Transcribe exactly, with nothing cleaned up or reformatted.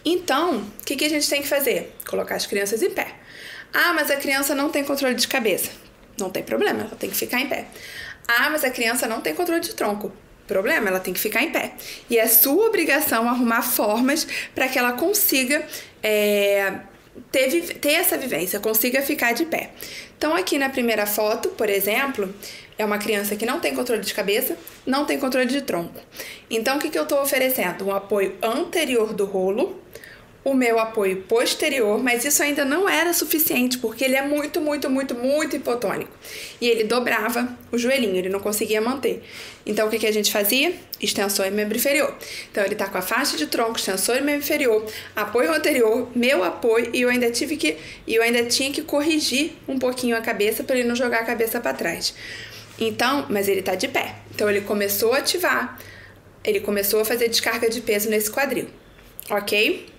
Então, o que, que a gente tem que fazer? Colocar as crianças em pé. Ah, mas a criança não tem controle de cabeça. Não tem problema, ela tem que ficar em pé. Ah, mas a criança não tem controle de tronco. Problema, ela tem que ficar em pé. E é sua obrigação arrumar formas para que ela consiga é, ter, ter essa vivência, consiga ficar de pé. Então, aqui na primeira foto, por exemplo, é uma criança que não tem controle de cabeça, não tem controle de tronco. Então, o que, que eu estou oferecendo? Um apoio anterior do rolo, o meu apoio posterior, mas isso ainda não era suficiente, porque ele é muito, muito, muito, muito hipotônico. E ele dobrava o joelhinho, ele não conseguia manter. Então, o que, que a gente fazia? Extensor e membro inferior. Então, ele tá com a faixa de tronco, extensor e membro inferior, apoio anterior, meu apoio, e eu ainda tive que, eu ainda tinha que corrigir um pouquinho a cabeça para ele não jogar a cabeça para trás. Então, mas ele tá de pé. Então, ele começou a ativar, ele começou a fazer descarga de peso nesse quadril, ok?